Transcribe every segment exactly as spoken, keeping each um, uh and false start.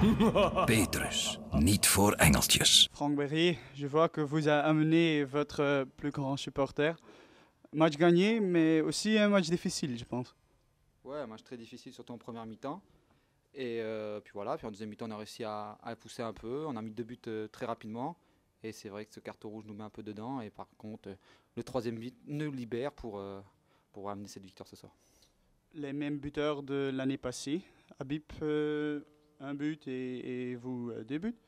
Petrus, niet voor engeltjes. Franck Berrier, je vois que vous avez amené votre plus grand supporter. Match gagné, mais aussi un match difficile, je pense. Ouais, un match très difficile, surtout en première mi-temps. Et euh, puis voilà, puis en deuxième mi-temps, on a réussi à, à pousser un peu. On a mis deux buts euh, très rapidement. Et c'est vrai que ce carton rouge nous met un peu dedans. Et par contre, euh, le troisième but nous libère pour, euh, pour amener cette victoire ce soir. Les mêmes buteurs de l'année passée. Habib, euh, un but et, et vous, euh, deux buts.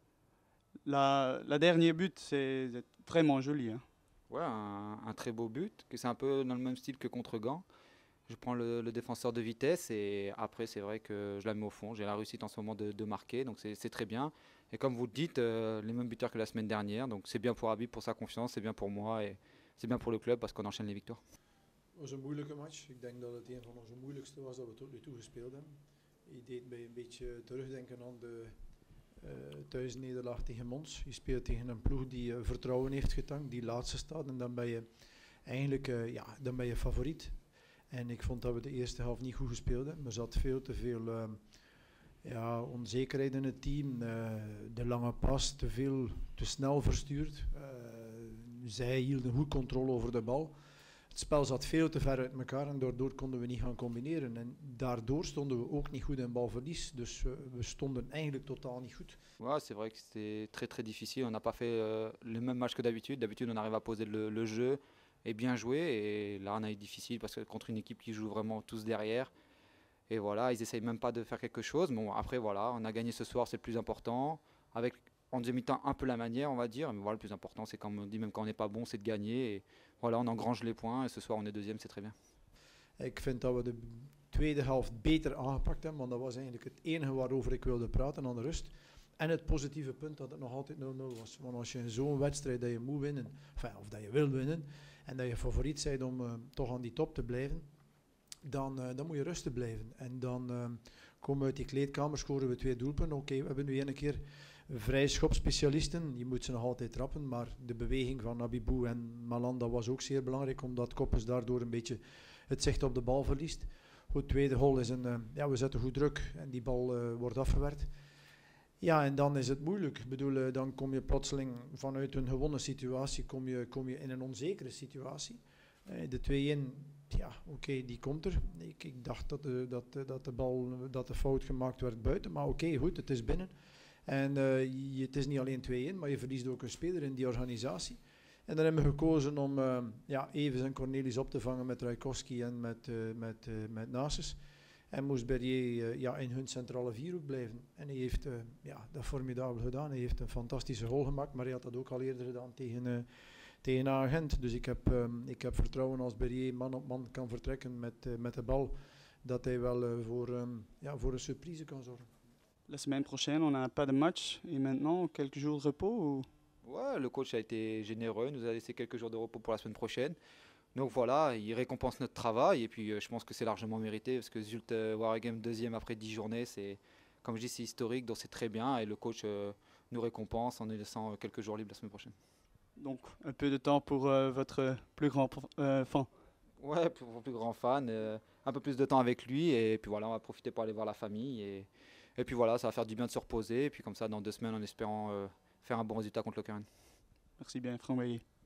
La, la dernière but, c'est vraiment joli. Hein. Ouais, un, un très beau but. Que c'est un peu dans le même style que contre Gand. Je prends le, le défenseur de vitesse et après c'est vrai que je la mets au fond. J'ai la réussite en ce moment de, de marquer, donc c'est très bien. Et comme vous le dites, euh, les mêmes buteurs que la semaine dernière, donc c'est bien pour Habib, pour sa confiance, c'est bien pour moi et c'est bien pour le club parce qu'on enchaîne les victoires. Het was een moeilijke match. Ik denk dat het een van onze moeilijkste was dat we tot nu toe gespeeld hebben. Je deed mij een beetje terugdenken aan de uh, thuisnederlaag tegen Mons. Je speelt tegen een ploeg die uh, vertrouwen heeft getankt, die laatste staat en dan ben je eigenlijk uh, ja, dan ben je favoriet. En ik vond dat we de eerste helft niet goed gespeeld hebben. Er zat veel te veel uh, ja, onzekerheid in het team. Uh, de lange pas, te veel, te snel verstuurd. Uh, zij hielden goed controle over de bal. Het spel zat veel te ver uit elkaar en daardoor konden we niet gaan combineren. En daardoor stonden we ook niet goed in balverlies. Dus uh, we stonden eigenlijk totaal niet goed. Ouais, c'est vrai que c'était très très difficile. On n'a pas fait euh, le même match que d'habitude. D'habitude, on arrive à poser le, le jeu. Et bien joué, et là on a eu difficile parce que contre une équipe qui joue vraiment tous derrière, et voilà, ils essayent même pas de faire quelque chose. Bon, après voilà, on a gagné ce soir, c'est le plus important, avec en deuxième mi-temps un peu la manière on va dire, mais voilà, le plus important c'est comme on dit, même quand on n'est pas bon, c'est de gagner, et voilà, on engrange les points, et ce soir on est deuxième, c'est très bien. Ik vind dat we de tweede helft beter aangepakt hebben, want dat was eigenlijk het enige waarover ik wilde praten aan de rust. En het positieve punt dat het nog altijd nul nul was. Want als je in zo'n wedstrijd dat je moet winnen, enfin, of dat je wil winnen, en dat je favoriet bent om uh, toch aan die top te blijven, dan, uh, dan moet je rustig blijven. En dan uh, komen we uit die kleedkamer, scoren we twee doelpunten. Oké, okay, we hebben nu een keer vrije schopspecialisten. Je moet ze nog altijd trappen, maar de beweging van Abibou en Malan, dat was ook zeer belangrijk, omdat Koppes daardoor een beetje het zicht op de bal verliest. Goed, tweede hol is een, uh, ja, we zetten goed druk en die bal uh, wordt afgewerkt. Ja, en dan is het moeilijk. Ik bedoel, uh, dan kom je plotseling vanuit een gewonnen situatie kom je, kom je in een onzekere situatie. Uh, de twee-een, ja, oké, okay, die komt er. Ik, ik dacht dat de, dat, dat de bal, dat de fout gemaakt werd buiten, maar oké, okay, goed, het is binnen. En uh, je, het is niet alleen twee-een, maar je verliest ook een speler in die organisatie. En dan hebben we gekozen om uh, ja, Evers en Cornelis op te vangen met Rajkowski en met, uh, met, uh, met Nases. En moest Berrier uh, ja, in hun centrale vierhoek blijven. En hij heeft uh, ja, dat formidabel gedaan. Hij heeft een fantastische goal gemaakt, maar hij had dat ook al eerder gedaan tegen, uh, tegen Agent. Dus ik heb, um, ik heb vertrouwen als Berrier man op man kan vertrekken met, uh, met de bal, dat hij wel uh, voor, um, ja, voor een surprise kan zorgen. La semaine prochaine, on n'a pas de match. Et maintenant, quelques jours de repos ou... Ouais, le coach a été généreux, il nous a laissé quelques jours de repos pour la semaine prochaine. Donc voilà, il récompense notre travail et puis euh, je pense que c'est largement mérité parce que Zulte euh, Waregem deuxième après dix journées, c'est, comme je dis, c'est historique, donc c'est très bien et le coach euh, nous récompense en nous laissant euh, quelques jours libres la semaine prochaine. Donc un peu de temps pour euh, votre plus grand euh, fan. Ouais, pour mon plus grand fan, euh, un peu plus de temps avec lui et puis voilà, on va profiter pour aller voir la famille et, et puis voilà, ça va faire du bien de se reposer et puis comme ça dans deux semaines en espérant euh, faire un bon résultat contre le Curran. Merci bien, Franck Berrier.